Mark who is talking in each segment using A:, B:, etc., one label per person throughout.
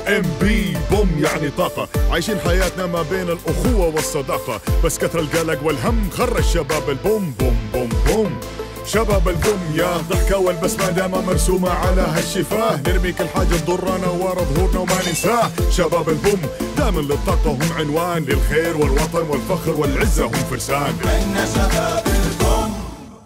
A: BMB بوم يعني طاقة، عايشين حياتنا ما بين الأخوة والصداقة، بس كثر القلق والهم خرج شباب البوم بوم بوم بوم. شباب البوم يا ضحكة والبسمة دايما مرسومة على هالشفاه، نرمي كل حاجة تضرنا ورا ظهورنا وما ننساه. شباب البوم دائما للطاقة هم عنوان، للخير والوطن والفخر والعزة هم فرسان.
B: إحنا شباب البوم.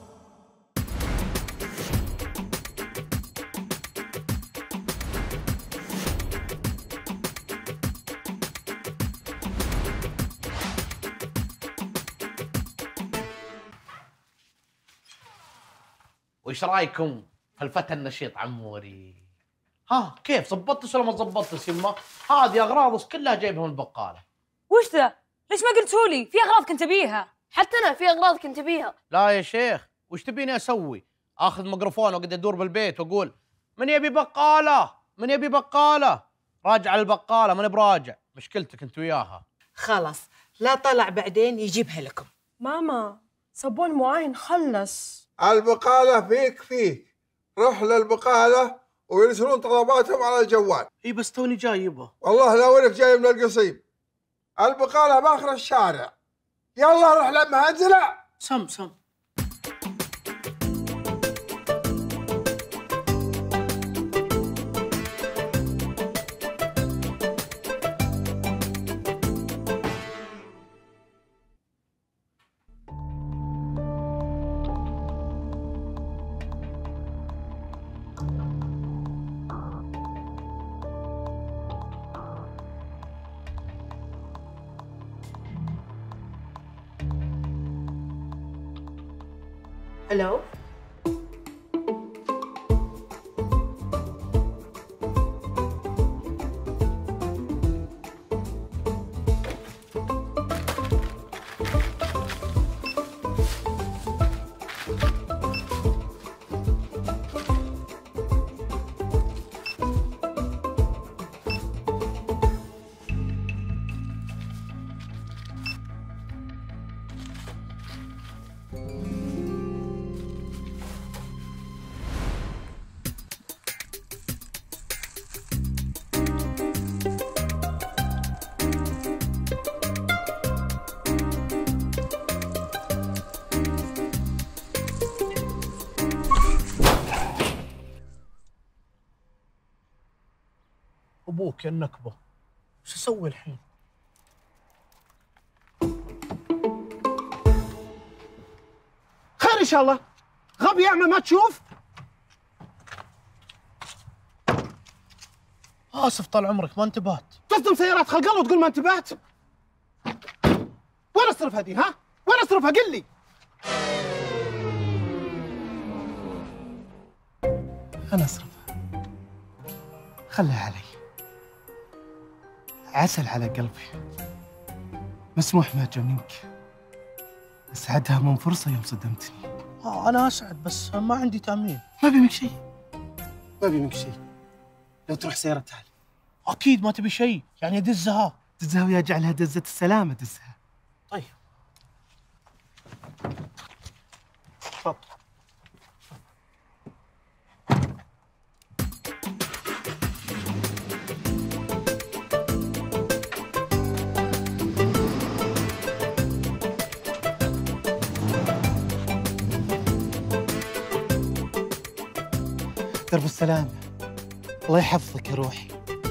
C: وإيش رايكم في الفتى النشيط عموري؟ ها كيف زبطتش ولا ما زبطتش يمه؟ هذه اغراض كلها جايبها من البقاله.
D: وش ذا؟ ليش ما قلتولي؟ في اغراض كنت ابيها.
E: حتى انا في اغراض كنت ابيها.
C: لا يا شيخ، وش تبيني اسوي؟ اخذ ميكروفون واقعد ادور بالبيت واقول من يبي بقاله؟ من يبي بقاله؟ راجع البقاله ماني براجع، مشكلتك انت وياها.
F: خلاص لا طلع بعدين يجيبها لكم.
G: ماما صابون معين خلص.
H: البقالة فيك روح للبقالة ويرسلون طلباتهم على الجوال.
C: اي بس توني جايبه.
H: والله لو انك جاي من القصيم. البقالة باخر الشارع. يلا روح لما انزله.
C: سم
F: الو
C: ابوك يا النكبه، وش اسوي الحين؟
I: خير ان شاء الله. غبي اعمى ما تشوف.
C: اسف طال عمرك ما انتبهت.
I: تصدم سيارات خلق الله وتقول ما انتبهت. وين اصرف هذه ها؟ وين اصرفها قل لي.
J: انا اصرفها، خلها علي، عسل على قلبي، مسموح ما جا منك، اسعدها من فرصه يوم صدمتني.
C: انا اسعد بس ما عندي تامين.
J: ما بي منك شيء، ما بي منك شيء. لو تروح سيارتها لي.
C: اكيد ما تبي شيء، يعني دزها
J: ويا اجعلها دزه السلامه دزها.
C: طيب تفضل.
J: درب السلامة، الله يحفظك يا روحي.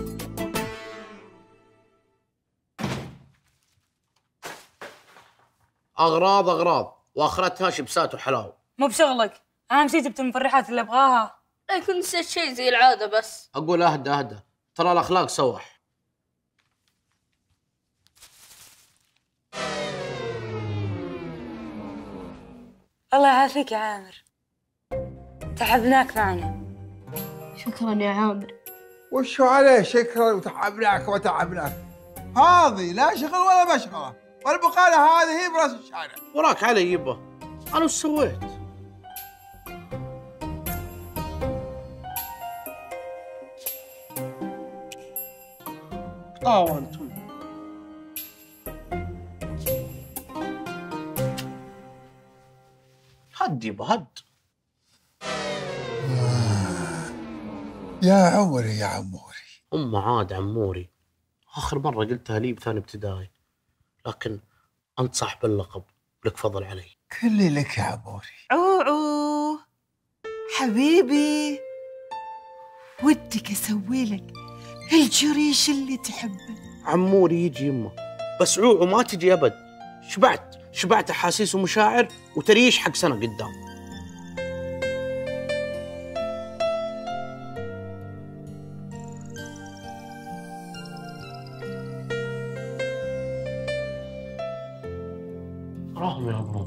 C: اغراض واخرتها شبسات وحلاوه.
D: مو بشغلك، اهم شيء جبت المفرحات اللي ابغاها.
E: لا كنت نسيت شيء زي العاده بس.
C: اقول اهدى ترى الاخلاق سوح.
D: الله يعافيك يا عامر، تعبناك معنا.
E: شكرا يا عامر.
H: وشو عليه شكرا وتعبناك وتعبناك. هذه لا شغل ولا مشغله، والبقالة هذه هي براس الشارع.
C: وراك علي يبا، انا وش سويت؟ طاونتم. هد يبا هد.
H: يا عمري يا عموري،
C: عاد عموري، آخر مرة قلتها لي بثاني ابتدائي، لكن أنت صاحب اللقب لك فضل علي.
H: كلي لك يا عموري.
F: عوعو حبيبي، ودك اسوي لك الجريش اللي تحبه.
C: عموري يجي يمه، بس عوعو ما تجي أبد. شبعت أحاسيس ومشاعر وتريش حق سنة قدام. راهم ينظرون.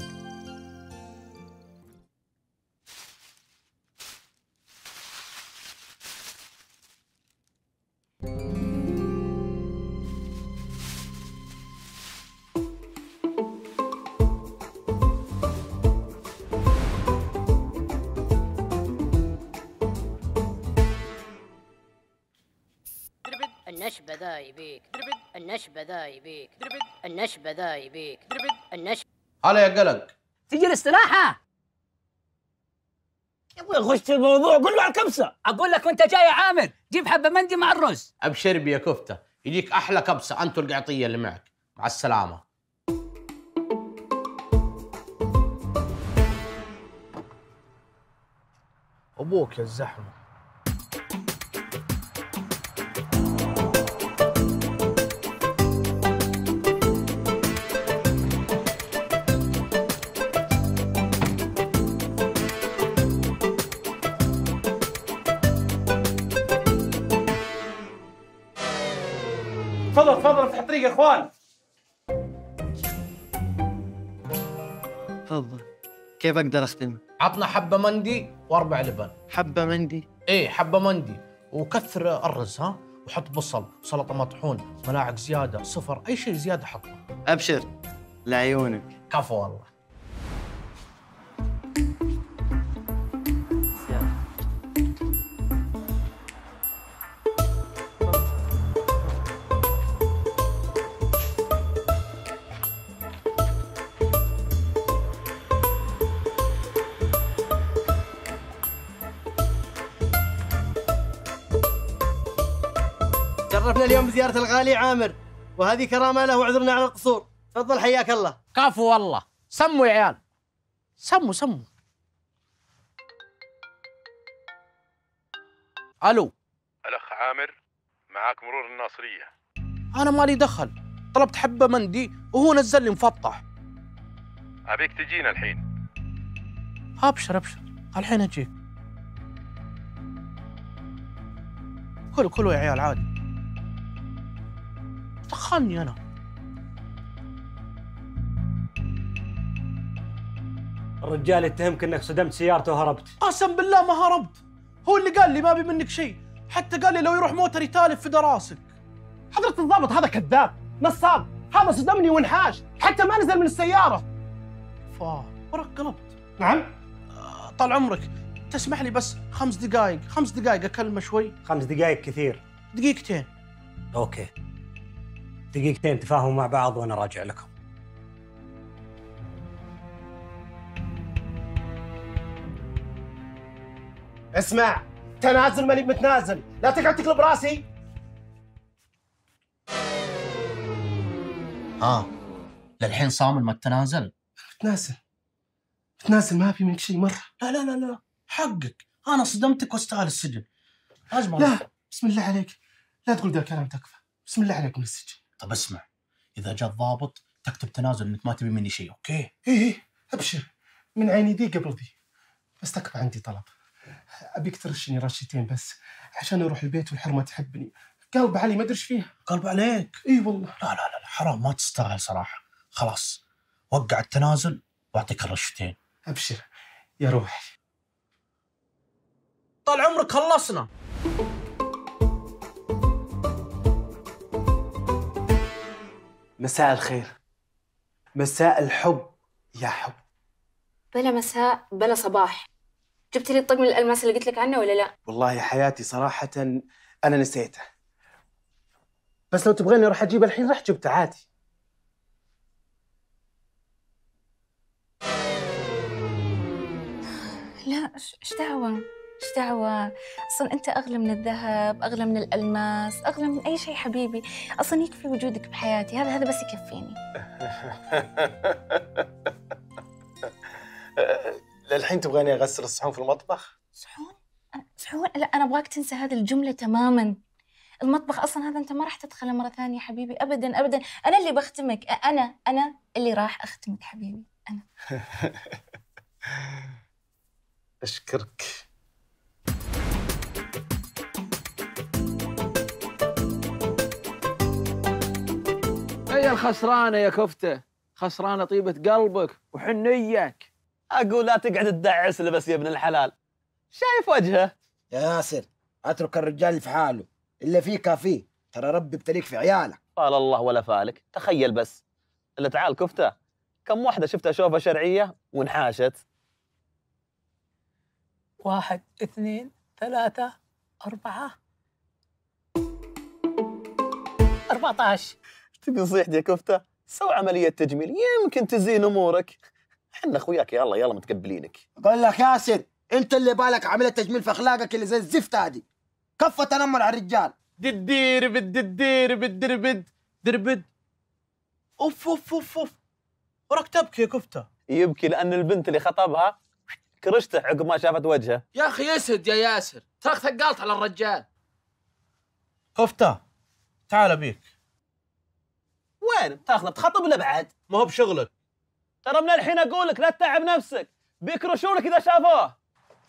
K: النشبة ذا يبيك، النشبة ذا يبيك، النشبة ذا يبيك، النشبة.
C: هلا يا قلق،
K: تجي الاستراحة؟ يا ابوي خش في الموضوع، قول له على الكبسة. أقول لك وأنت جاي يا عامر، جيب حبة مندي مع الرز.
C: أبشر بي يا كفتة، يجيك أحلى كبسة أنت والقعطية اللي معك. مع السلامة. أبوك يا الزحمة.
J: تفضل افتح الطريق يا اخوان.
L: تفضل. كيف اقدر اخدمك؟
C: عطنا حبة مندي واربع لبن.
L: حبة مندي؟
C: ايه حبة مندي، وكثر الرز ها، وحط بصل، سلطة مطحون، ملاعق زيادة، صفر، أي شيء زيادة حطه.
L: أبشر لعيونك.
C: كفو والله.
L: شرفنا اليوم بزيارة الغالي عامر، وهذه كرامة له وعذرنا على القصور. تفضل حياك الله.
C: كفو والله. سموا يا عيال، سموا. الو.
M: الاخ عامر، معاك مرور الناصرية.
C: انا مالي دخل، طلبت حبة مندي وهو نزل لي مفطح.
M: ابيك تجينا الحين.
C: ابشر الحين اجيك. كلوا يا عيال عادي. دخلني انا.
N: الرجال يتهمك انك صدمت سيارته وهربت.
C: قسم بالله ما هربت، هو اللي قال لي ما بي منك شيء، حتى قال لي لو يروح موتر يتالف في دراسك.
I: حضرة الضابط هذا كذاب نصاب، هذا صدمني وانحاش، حتى ما نزل من السيارة.
C: ورق قلبت.
I: نعم؟
C: طال عمرك، تسمح لي بس 5 دقائق اكلمه شوي.
N: 5 دقائق كثير.
C: دقيقتين.
N: اوكي، دقيقتين تفاهموا مع بعض وانا راجع لكم.
I: اسمع، تنازل ماني متنازل، لا تقعد تقلب راسي.
C: للحين صامل ما التنازل؟
I: تنازل ما في منك شيء مرة.
C: لا حقك، انا صدمتك واستاهل السجن. لازم
I: لا بسم الله عليك، لا تقول ذا الكلام تكفى. بسم الله عليك من السجن.
C: طب اسمع، اذا جاء الضابط تكتب تنازل انك ما تبي مني شيء، اوكي؟
I: ايه ابشر، من عيني ذي قبل ذي. بس تكفى، عندي طلب، ابيك ترشني رشتين بس عشان اروح البيت والحرمه تحبني. قلب علي ما ادري ايش فيها.
C: قلب عليك؟
I: اي والله.
C: لا حرام، ما تستاهل صراحه. خلاص وقع التنازل واعطيك الرشتين.
I: ابشر يا روحي.
C: طال عمرك خلصنا.
J: مساء الخير، مساء الحب يا حب.
E: بلا مساء بلا صباح. جبت لي الطقم الألماس اللي قلت لك عنه ولا لا؟
J: والله يا حياتي صراحة أنا نسيته، بس لو تبغيني أروح أجيبه الحين رح جبته عادي.
D: لا ايش دعوة؟
E: ايش دعوة؟ اصلا انت اغلى من الذهب، اغلى من الالماس، اغلى من اي شيء حبيبي. اصلا يكفي وجودك بحياتي، هذا بس يكفيني.
O: للحين تبغاني اغسل الصحون في المطبخ؟
E: صحون؟ صحون؟ لا انا ابغاك تنسى هذه الجملة تماما. المطبخ اصلا هذا انت ما راح تدخله مرة ثانية حبيبي، ابدا ابدا. انا اللي بختمك، انا اللي راح اختمك حبيبي، انا.
O: اشكرك.
P: هي الخسرانة يا كفتة، خسرانة طيبة قلبك وحنيك.
Q: أقول لا تقعد تدعس بس يا ابن الحلال، شايف وجهه؟
R: يا ياسر اترك الرجال في حاله، اللي فيه كافيه، ترى ربي ابتليك في عيالك.
Q: قال الله ولا فالك، تخيل بس. اللي تعال كفتة، كم واحدة شفتها شوفة شرعية وانحاشت؟
S: 1 2 3 4 14.
Q: تبي نصيحتي يا كفتة؟ سوي عملية تجميل يمكن تزين أمورك. احنا اخوياك، يلا متقبلينك.
R: اقول لك ياسر، انت اللي بالك عمليه تجميل في اخلاقك اللي زي الزفت هذه. كفه تنمر على الرجال.
C: دربد. اوف اوف اوف اوف. وراك تبكي يا كفته.
Q: يبكي لأن البنت اللي خطبها كرشته عقب ما شافت وجهه.
P: يا أخي اسد يا ياسر، تراك ثقلت على الرجال.
C: كفته تعال أبيك.
Q: وين بتاخذه؟ بتخطب ولا بعد؟
C: ما هو بشغلك.
Q: ترى من الحين أقول لك لا تتعب نفسك، بيكرشونك إذا شافوه.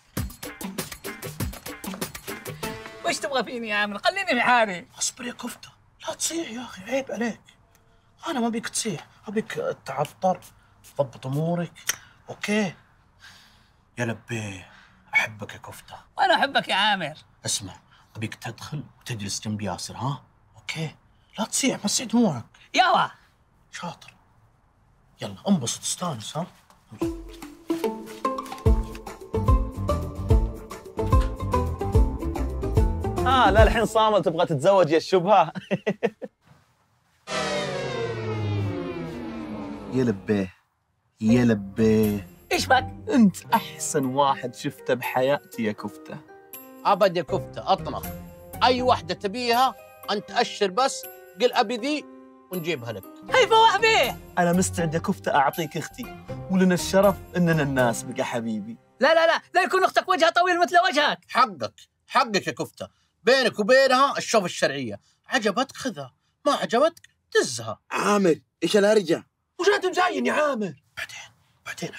S: وش تبغى فيني يا عامر؟ خليني في حالي.
C: اصبر يا كفته، لا تصيح يا أخي، عيب عليك. أنا ما أبيك تصيح، أبيك تعطر، تضبط أمورك، أوكي؟ يا لبيه، أحبك يا كفته.
S: وأنا أحبك يا عامر.
C: اسمع، أبيك تدخل وتجلس جنب ياسر، ها؟ أوكي؟ لا تصيح، مسح دموعك.
S: يلا.
C: شاطر. يلا انبسط استانس، ها؟
Q: لا الحين صامل تبغى تتزوج يا الشبهة.
O: يا لبيه يا لبيه،
S: ايش بك؟
O: انت احسن واحد شفته بحياتي يا كفته.
C: أبد يا كفته، أطنخ. أي واحدة تبيها أنت أشر بس، قل أبي ذي ونجيبها لك.
S: هيفا وحبيه.
O: انا مستعد يا كفته اعطيك اختي، ولنا الشرف اننا نناسبك يا حبيبي.
S: لا يكون اختك وجهها طويل مثل وجهك.
C: حقك يا كفته، بينك وبينها الشوف الشرعيه، عجبتك خذها، ما عجبتك دزها.
R: عامر ايش الهرجه؟
C: وش انت مزاين يا عامر؟ بعدين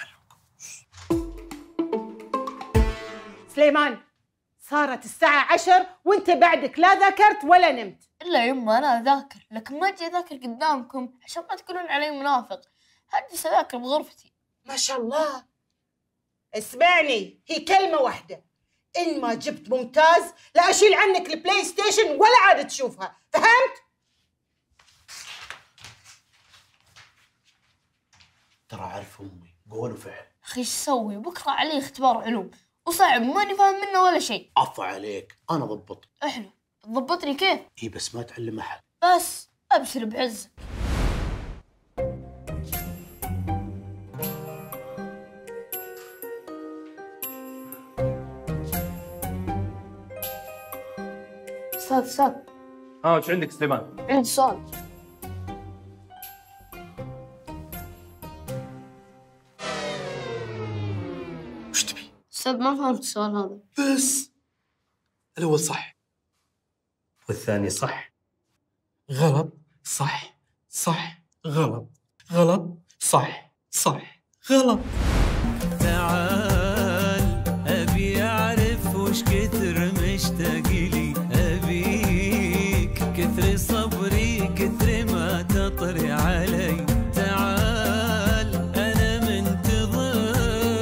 F: سليمان، صارت الساعة 10 وانت بعدك لا ذاكرت ولا نمت.
E: الا يما انا اذاكر، لكن ما اجي اذاكر قدامكم عشان ما تقولون علي منافق. هجلس اذاكر بغرفتي.
F: ما شاء الله. اسمعني، هي كلمة واحدة، إن ما جبت ممتاز لا أشيل عنك البلاي ستيشن ولا عاد تشوفها، فهمت؟
C: ترى عارف أمي قول وفعل.
E: أخي إيش أسوي؟ بكرة علي اختبار علوم وصعب ماني فاهم منه ولا شيء.
C: عفا عليك، أنا ضبط.
E: حلو، تضبطني كيف؟
C: إي بس ما تعلم أحد.
E: بس أبشر بعزك. أستاذ
T: وش عندك سليمان؟
E: عندي سؤال.
C: وش تبي؟
E: أستاذ ما فهمت السؤال هذا.
O: بس الأول صح والثاني صح غلط صح صح غلط غلط صح صح غلط.
B: تعال أبي أعرف وش كثر مشتاق لي، أبيك كثر صبري كثر ما تطري علي. تعال أنا منتظر،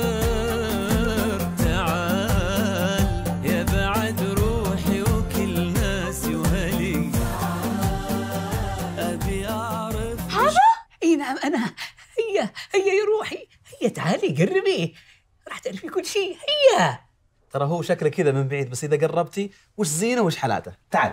B: تعال يا بعد روحي وكل ناسي وهلي. أبي أعرف
S: هذا؟ اي نعم انا. هي يا روحي، هي تعالي قربي، راح تعرفي كل شيء. هي
Q: ترى هو شكله كذا من بعيد، بس إذا قربتي وش زينه وش حالاته. تعال.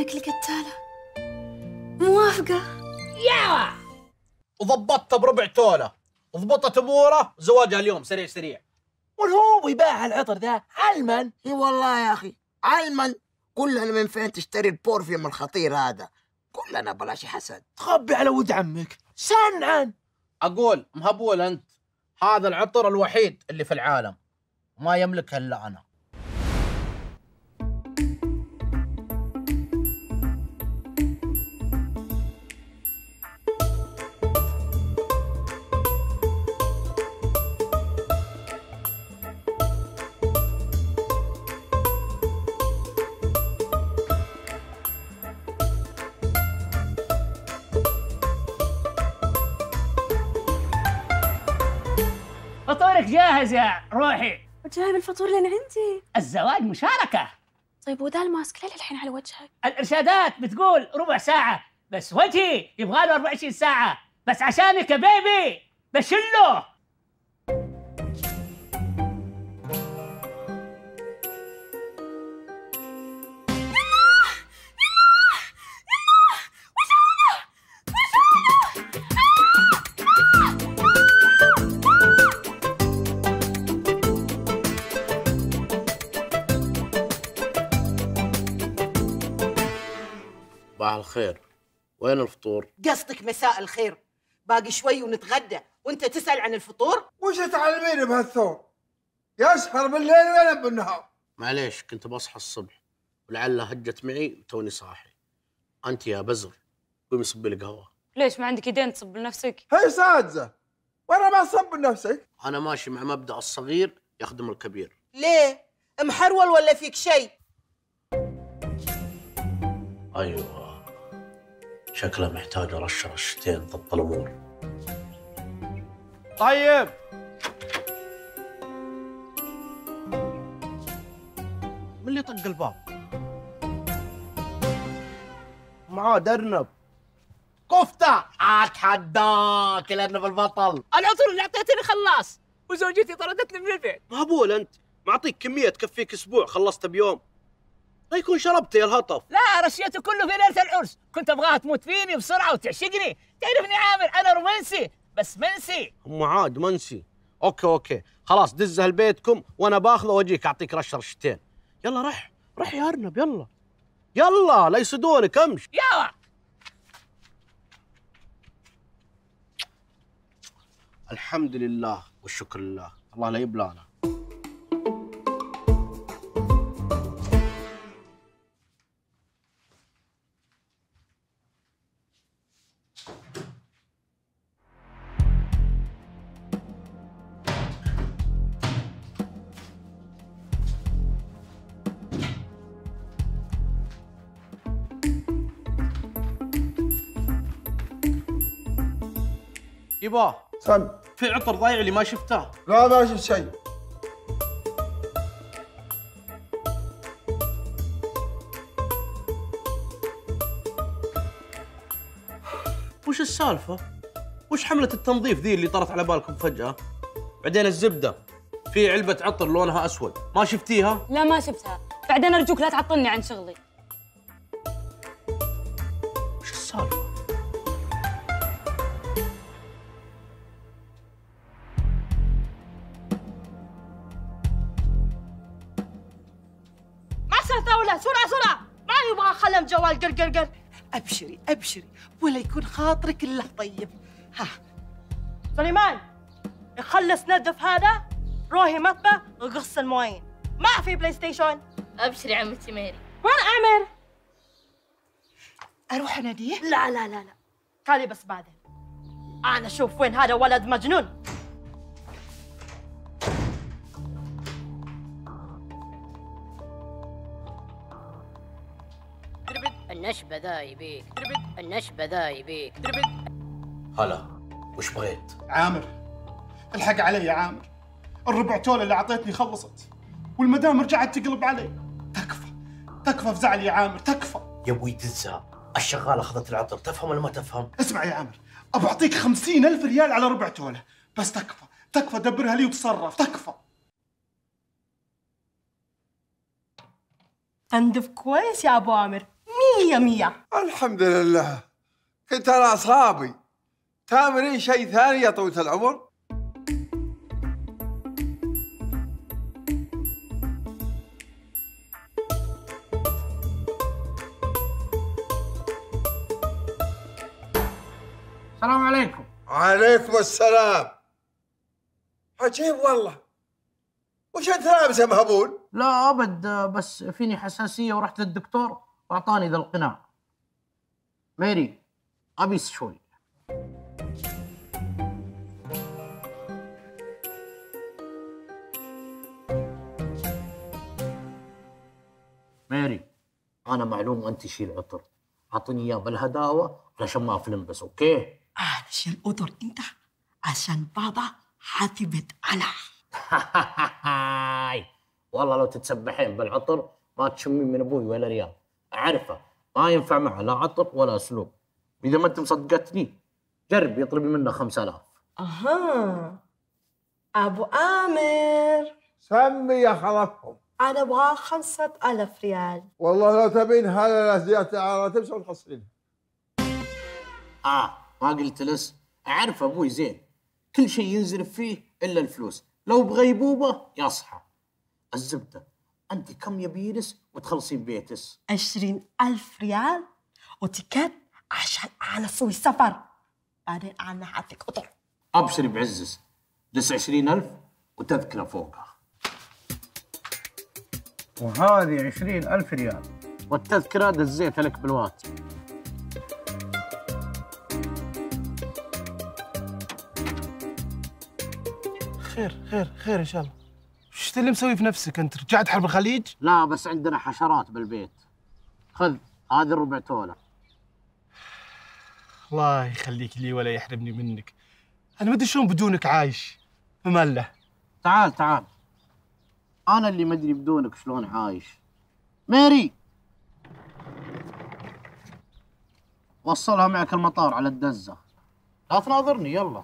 E: لك القتالة. موافقة.
C: يا وضبطتها بربع تولة، ضبطت اموره، زواجها اليوم سريع سريع.
R: والهو يباع العطر ذا علما. اي والله يا اخي علما. كلنا من فين تشتري البورفيوم الخطير هذا؟ كلنا بلاش حسد.
C: تخبي على ود عمك سنعا. اقول مهبول انت، هذا العطر الوحيد اللي في العالم ما يملكه الا انا.
S: فطورك جاهز يا روحي.
E: وجايب الفطور لين عندي.
S: الزواج مشاركة.
E: طيب وذا الماسك ليه الحين على وجهك؟
S: الإرشادات بتقول ربع ساعة، بس وجهي يبغى له 24 ساعة، بس عشانك يا بيبي بشله.
C: صباح الخير، وين الفطور؟
F: قصدك مساء الخير، باقي شوي ونتغدى وانت تسأل عن الفطور؟
H: وش تعلميني بهالثور؟ يسهر بالليل وينام بالنهار.
C: معليش كنت بصحى الصبح ولعلها هجت معي وتوني صاحي. انت يا بزر قومي صبي لي قهوه.
D: ليش ما عندك يدين تصب لنفسك؟
H: هي سادزه وانا ما صب لنفسك.
C: انا ماشي مع مبدأ الصغير يخدم الكبير.
F: ليه؟ محرول ولا فيك شيء؟
C: ايوه شكله محتاج ارش رشتين ضبط الامور.
P: طيب
C: من اللي طق الباب؟
L: معاه درنب.
C: كفتة. اتحداك الارنب البطل.
S: العطر اللي اعطيتني خلاص، وزوجتي طردتني من البيت.
L: مهبول انت، معطيك كميه تكفيك اسبوع خلصت بيوم. لا يكون شربت يا الهطف.
S: لا رشيته كله في ليله العرس، كنت ابغاها تموت فيني بسرعه وتعشقني. تعرفني عامر انا رومانسي بس منسي.
L: ام عاد منسي. اوكي خلاص دزها لبيتكم وانا باخذه واجيك اعطيك رشتين. يلا رح يا ارنب يلا لا يصدونك امش.
S: يلا
C: الحمد لله والشكر لله، الله لا يبلانا. يبا
H: سم
C: في عطر ضايع اللي ما شفته.
H: لا ما شفت شيء.
C: وش السالفة؟ وش حملة التنظيف ذي اللي طرت على بالكم فجأة؟ بعدين الزبدة في علبة عطر لونها أسود، ما شفتيها؟
D: لا ما شفتها، بعدين أرجوك لا تعطلني عن شغلي.
C: وش السالفة؟
G: ما سهل سرعة ما يبغى خلم جوال قل.
F: ابشري ولا يكون خاطرك الا طيب. ها
G: سليمان يخلص نظف هذا، روحي مطبخ وقص المواعين. ما في بلاي ستيشن.
K: ابشري عمتي ميري.
G: وين عامر؟
F: اروح اناديه؟
G: لا تعالي بس بعدين. انا اشوف وين هذا ولد مجنون.
K: النشبة ذا يبيك، النشبة ذا يبيك.
C: هلا وش بغيت؟
I: عامر الحق علي يا عامر، الربع تولة اللي اعطيتني خلصت والمدام رجعت تقلب علي. تكفى في زعلي يا عامر، تكفى.
C: يا ابوي تنسى، الشغالة اخذت العطر، تفهم ولا ما تفهم؟
I: اسمع يا عامر، ابى اعطيك 50,000 ريال على ربع تولة، بس تكفى دبرها لي وتصرف، تكفى.
G: تنظف كويس يا ابو عامر.
F: مية مية.
H: الحمد لله. كنت انا اصحابي تامرين شيء ثاني يا طويلة العمر؟
C: السلام عليكم.
H: عليكم السلام. عجيب والله. وش انت لابسه مهبول؟
C: لا ابد، بس فيني حساسيه ورحت للدكتور واعطاني ذا القناع. ميري ابيس شوي. ميري انا معلوم انت شيل عطر، اعطيني اياه بالهداوه علشان ما افلم بس. اوكي؟
F: علشان عطر انت، عشان بابا حاتبت انا.
C: والله لو تتسبحين بالعطر ما تشمين من ابوي ولا ريال. اعرفه ما ينفع معه لا عطر ولا اسلوب. اذا ما انت مصدقتني جربي اطلبي منه 5000.
F: اها ابو امر
H: سمي يا خلفهم.
F: انا ابغى 5000 ريال.
H: والله لو تبين هلا زيادة على راتب تحصلينها.
C: ما قلت لس. اعرف ابوي زين، كل شيء ينزل فيه الا الفلوس، لو بغيبوبه يصحى. الزبده انت كم يبيلس وتخلصين بيتس؟
F: 20,000 ريال وتيكت عشان انا اسوي سفر، بعدين انا حاعطيك قطر.
C: ابشري بعزز، دس 20,000 وتذكره فوقها. وهذه 20,000 ريال والتذكره دزيتها لك بالواتس.
I: خير ان شاء الله. وش اللي مسوي في نفسك انت؟ رجعت حرب الخليج؟
C: لا بس عندنا حشرات بالبيت. خذ هذه الربع تولة.
I: الله يخليك لي ولا يحرمني منك. انا ما ادري شلون بدونك عايش. ممله.
C: تعال انا اللي ما ادري بدونك شلون عايش. ميري وصلها معك المطار على الدزه، لا تناظرني. يلا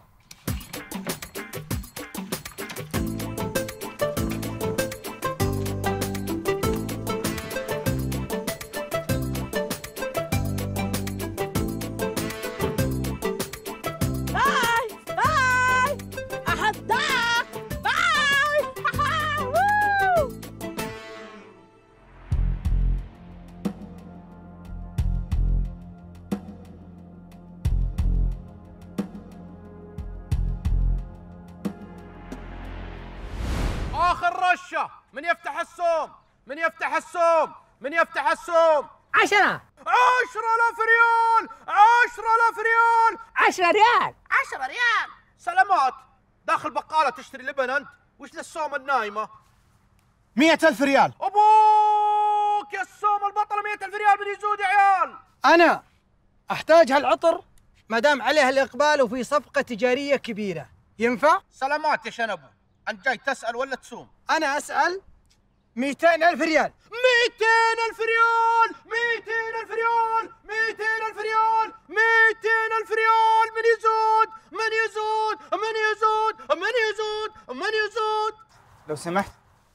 L: آخر رشة. من يفتح السوم؟ من يفتح السوم؟ من يفتح السوم؟
S: 10.
L: 10,000 ريال. 10,000 ريال.
S: 10 ريال.
L: 10 ريال. سلامات. داخل بقالة تشتري لبن أنت؟ وش للسوم النايمة؟
J: 100,000 ريال.
L: أبوك يا السوم البطلة. 100,000 ريال من يزود يا عيال.
J: أنا أحتاج هالعطر ما دام عليها الإقبال وفي صفقة تجارية كبيرة. ينفع؟
L: سلامات يا شنبو. أنت جاي تسأل ولا تسوم؟
J: أنا أسأل. 200,000 ريال.
L: 200,000 ريال. 200,000 ريال. 200,000 ريال. 200,000 ريال. من يزود؟ من يزود؟ من يزود؟ من يزود؟ من يزود؟
J: لو سمحت.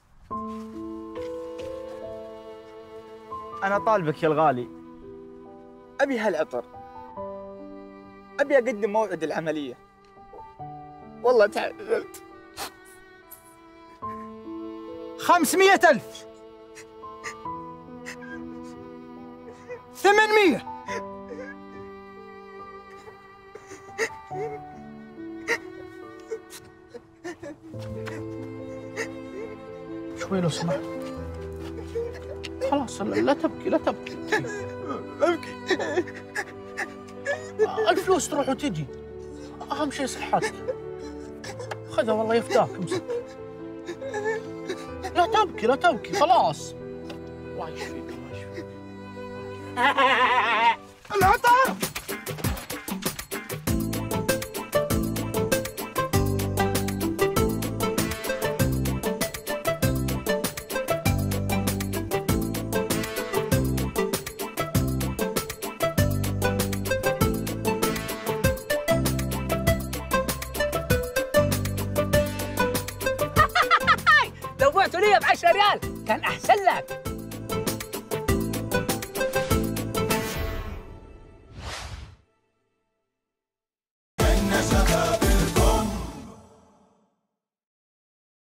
J: أنا طالبك يا الغالي. أبي هالعطر. أبي أقدم موعد العملية. والله تعبت. 500,000. 800.
C: شوي لو سمحت. خلاص لا تبكي لا تبكي.
J: أبكي.
C: الفلوس تروح وتجي، أهم شيء صحتك. خذها والله يفداك. امسك. لا تبكي لا تبكي خلاص. الله يشفيك الله يشفيك.
J: العطر.
S: لو بعتوا لي ب 10 ريال كان احسن لك.